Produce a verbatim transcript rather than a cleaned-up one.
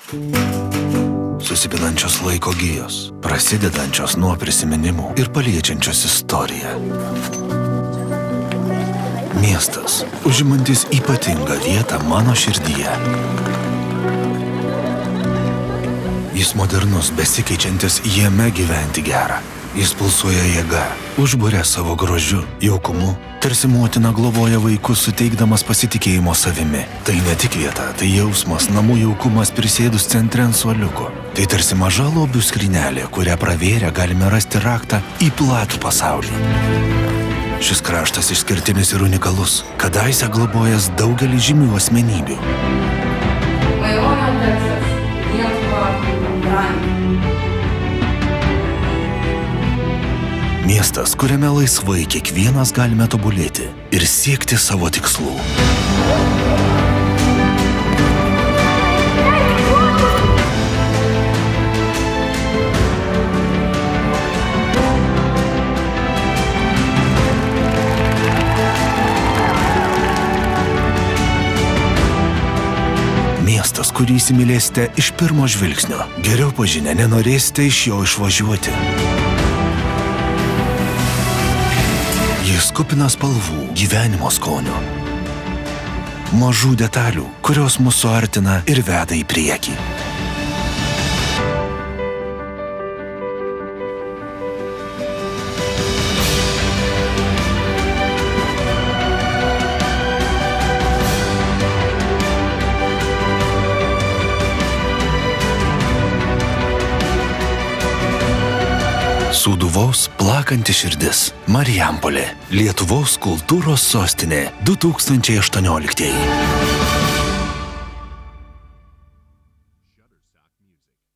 Susipinančios laiko gijos, prasidedančios nuo prisiminimų ir paliečiančios istoriją. Miestas, užimantis ypatingą vietą mano širdyje. Jis modernus, besikeičiantis, jame gyventi gera. Jis pulsuoja jėga, užburia savo grožiu, jaukumu, tarsi motina globoja vaikus, suteikdamas pasitikėjimo savimi. Tai ne tik vieta, tai jausmas, namų jaukumas prisėdus centre ant suoliuko. Tai tarsi maža lobių skrynelė, kurią pravėrę galime rasti raktą į platų pasaulį. Šis kraštas išskirtinis ir unikalus, kadaise globojęs daugelį žymių asmenybių. Miestas, kuriame laisvai kiekvienas galime tobulėti ir siekti savo tikslų. Miestas, kurį įsimylėsite iš pirmo žvilgsnio. Geriau pažinę nenorėsite iš jo išvažiuoti. Jis kupinas spalvų, gyvenimo skonio. Mažų detalių, kurios mus suartina ir veda į priekį. Sūduvos plakanti širdis. Marijampolė. Lietuvos kultūros sostinė. du tūkstančiai aštuonioliktieji.